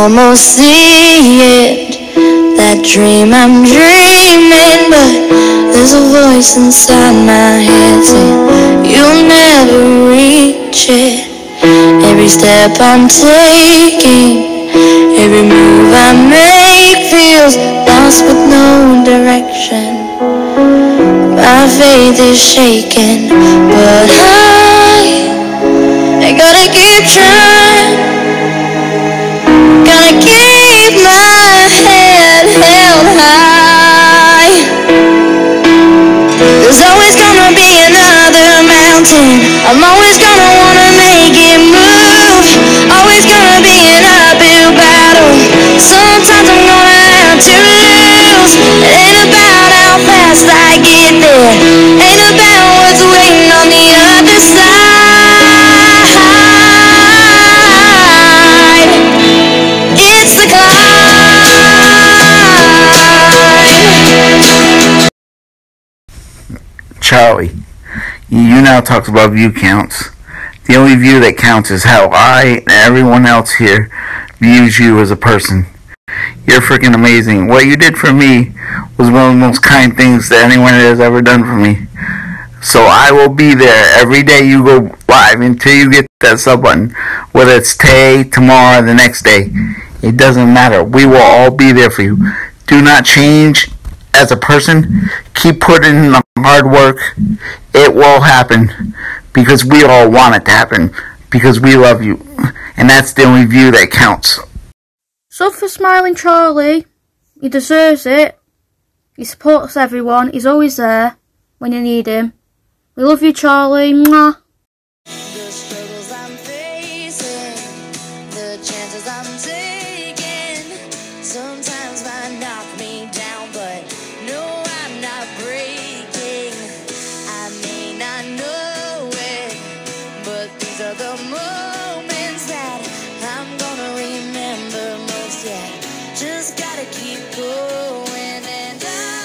almost see it, that dream I'm dreaming, but there's a voice inside my head saying you'll never reach it. Every step I'm taking, every move I make feels lost with no direction. My faith is shaken, but I gotta keep trying. Gotta keep my head held high. There's always gonna be another mountain. I'm always gonna wanna make it move. Always gonna be an uphill battle. Sometimes I'm gonna have to lose. It ain't about how fast I get there. Ain't about what's waiting on the other side. It's the climb. Charlie, you now talked about view counts. The only view that counts is how I and everyone else here views you as a person. You're freaking amazing. What you did for me was one of the most kind things that anyone has ever done for me. So I will be there every day you go live until you get that sub button. Whether it's today, tomorrow, the next day. It doesn't matter. We will all be there for you. Do not change as a person. Keep putting in the hard work. It will happen. Because we all want it to happen. Because we love you. And that's the only view that counts. So for Smiling Charlie, he deserves it. He supports everyone. He's always there when you need him. We love you, Charlie. Mwah. The struggles I'm facing, the chances I'm taking, sometimes might knock me down, but no, I'm not breaking. I may not know it, but these are the moments that I'm gonna remember most. Yeah, just gotta keep going, and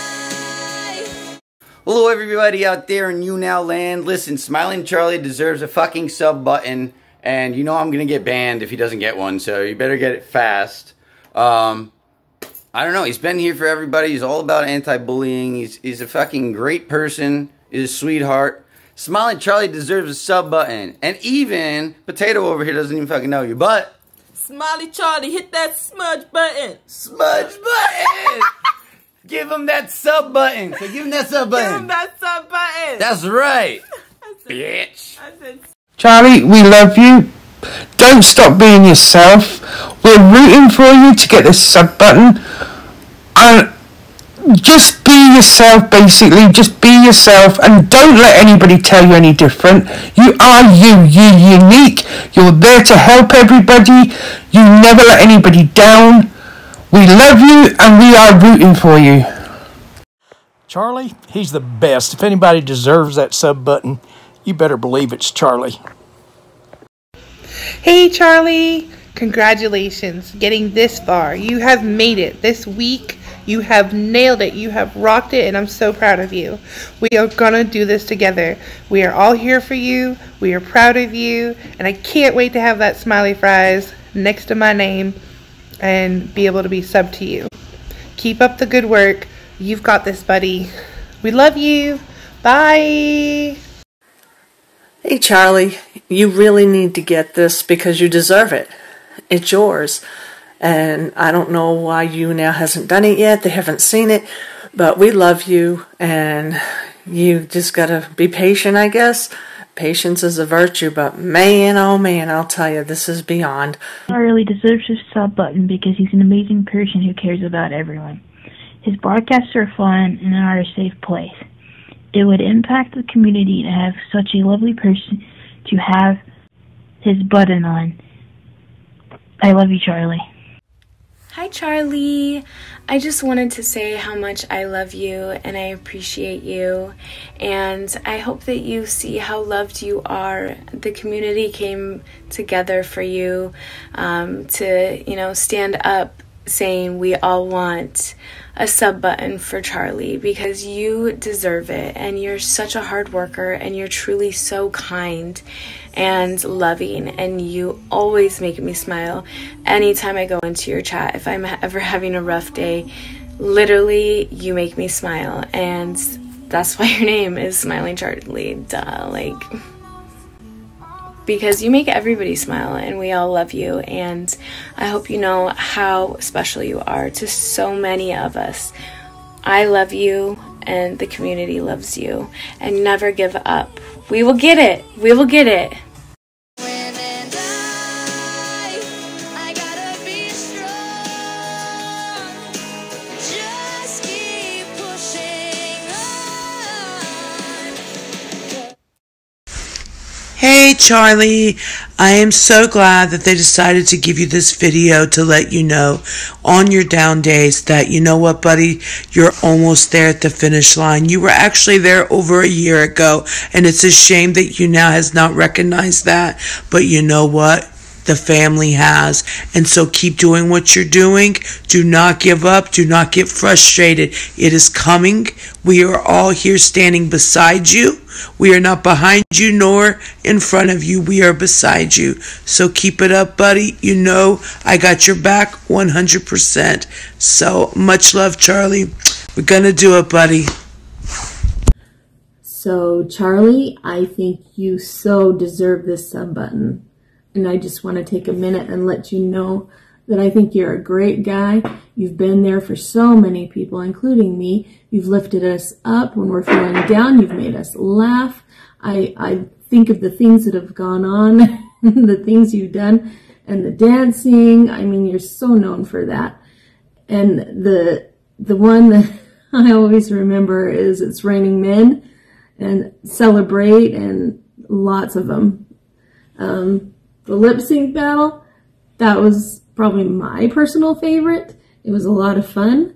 Hello everybody out there in YouNow land. Listen, Smiling Charlie deserves a fucking sub button, and you know I'm gonna get banned if he doesn't get one, so you better get it fast. I don't know, he's been here for everybody. He's all about anti-bullying. He's a fucking great person. He's a sweetheart. Smiling Charlie deserves a sub button, and even Potato over here doesn't even fucking know you, but Smiley Charlie, hit that smudge button. Smudge button. Give him that sub button. So give him that sub button. Give him that sub button. That's right, bitch. Charlie, we love you. Don't stop being yourself. We're rooting for you to get this sub button. And just be yourself, basically. Just be yourself and don't let anybody tell you any different. You are you. You're unique. You're there to help everybody. You never let anybody down. We love you and we are rooting for you. Charlie, he's the best. If anybody deserves that sub button, you better believe it's Charlie. Hey Charlie, congratulations getting this far. You have made it this week. You have nailed it. You have rocked it, and I'm so proud of you. We are gonna do this together. We are all here for you. We are proud of you, and I can't wait to have that smiley fries next to my name and be able to be subbed to you. Keep up the good work. You've got this, buddy. We love you. Bye. Hey Charlie, you really need to get this because you deserve it. It's yours. And I don't know why YouNow hasn't done it yet. They haven't seen it. But we love you and you just gotta be patient, I guess. Patience is a virtue, but man, oh man, I'll tell you, this is beyond. Charlie deserves his sub button because he's an amazing person who cares about everyone. His broadcasts are fun and are a safe place. It would impact the community to have such a lovely person to have his button on. I love you, Charlie. Hi Charlie, I just wanted to say how much I love you and I appreciate you, and I hope that you see how loved you are. The community came together for you to, stand up saying we all want a sub button for Charlie because you deserve it, and you're such a hard worker, and you're truly so kind and loving, and you always make me smile anytime I go into your chat. If I'm ever having a rough day, literally you make me smile, and that's why your name is Smiling Charlie. Duh, like, because you make everybody smile, and we all love you, and I hope you know how special you are to so many of us. I love you, and the community loves you, and never give up. We will get it. We will get it. Hey Charlie, I am so glad that they decided to give you this video to let you know on your down days that, you know what, buddy, you're almost there at the finish line. You were actually there over a year ago, and it's a shame that you now has not recognized that, but you know what? The family has, and so keep doing what you're doing. Do not give up. Do not get frustrated. It is coming. We are all here standing beside you. We are not behind you nor in front of you. We are beside you. So keep it up, buddy. You know I got your back 100%. So much love, Charlie. We're gonna do it, buddy. So Charlie, I think you so deserve this sub button. And I just want to take a minute and let you know that I think you're a great guy. You've been there for so many people, including me. You've lifted us up when we're feeling down. You've made us laugh. I think of the things that have gone on, the things you've done, and the dancing. I mean, you're so known for that. And the one that I always remember is It's Raining Men, and Celebrate, and lots of them. The lip sync battle, that was probably my personal favorite. It was a lot of fun.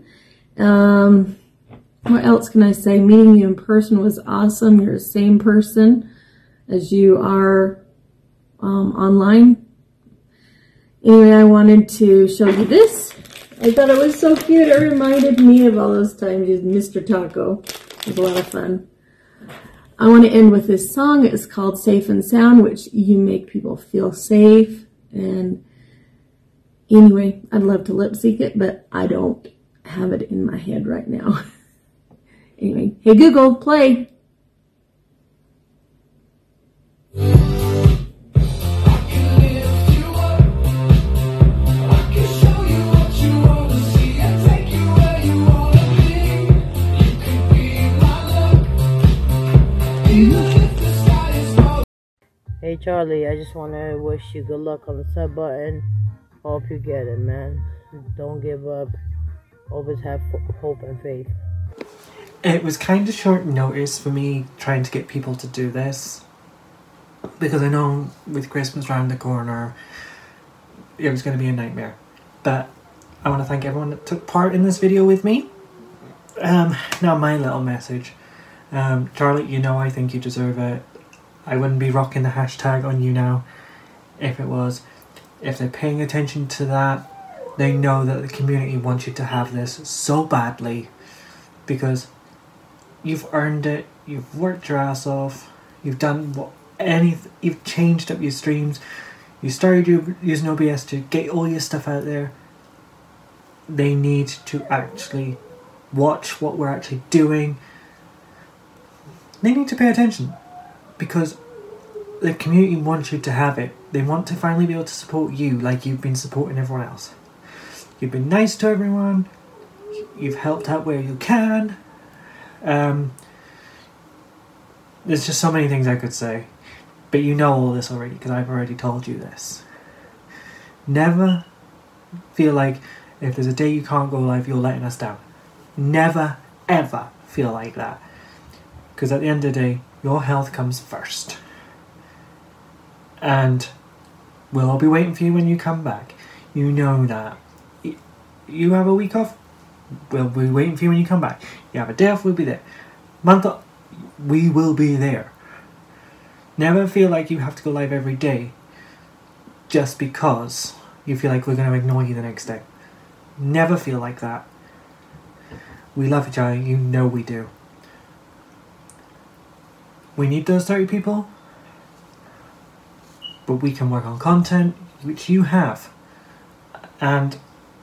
What else can I say? Meeting you in person was awesome. You're the same person as you are online. Anyway, I wanted to show you this. I thought it was so cute. It reminded me of all those times with Mr. Taco. It was a lot of fun. I want to end with this song. It's called Safe and Sound, which you make people feel safe. And anyway, I'd love to lip sync it, but I don't have it in my head right now. Anyway, hey Google, play. Hey Charlie, I just want to wish you good luck on the sub button. Hope you get it, man. Don't give up. Always have hope and faith. It was kind of short notice for me trying to get people to do this, because I know with Christmas around the corner it was going to be a nightmare. But I want to thank everyone that took part in this video with me. Now my little message. Charlie, you know I think you deserve it. I wouldn't be rocking the hashtag on you now if it was. If they're paying attention to that, they know that the community wants you to have this so badly, because you've earned it, you've worked your ass off, you've done you've changed up your streams, you started using OBS to get all your stuff out there. They need to actually watch what we're actually doing. They need to pay attention, because the community wants you to have it. They want to finally be able to support you like you've been supporting everyone else. You've been nice to everyone. You've helped out where you can. There's just so many things I could say. But you know all this already, because I've already told you this. Never feel like if there's a day you can't go live, you're letting us down. Never, ever feel like that. Because at the end of the day, your health comes first. And we'll all be waiting for you when you come back. You know that. You have a week off, we'll be waiting for you when you come back. You have a day off, we'll be there. Month off, we will be there. Never feel like you have to go live every day just because you feel like we're going to ignore you the next day. Never feel like that. We love each other, you know we do. We need those 30 people, but we can work on content, which you have. And,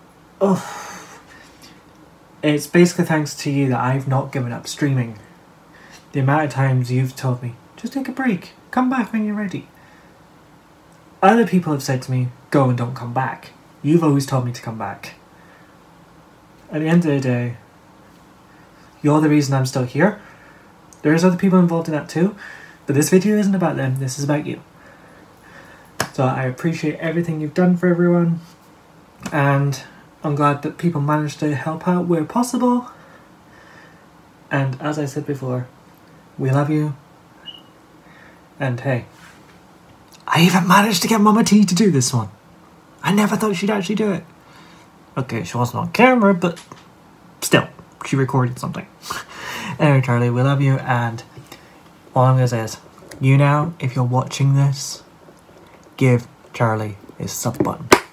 it's basically thanks to you that I've not given up streaming. The amount of times you've told me, just take a break, come back when you're ready. Other people have said to me, go and don't come back. You've always told me to come back. At the end of the day, you're the reason I'm still here. There's other people involved in that too, but this video isn't about them, this is about you. So I appreciate everything you've done for everyone, and I'm glad that people managed to help out where possible. And as I said before, we love you. And hey, I even managed to get Mama T to do this one. I never thought she'd actually do it. Okay, she wasn't on camera, but still, she recorded something. Anyway, Charlie, we love you, and all I'm going to say is, you now, if you're watching this, give Charlie his sub button.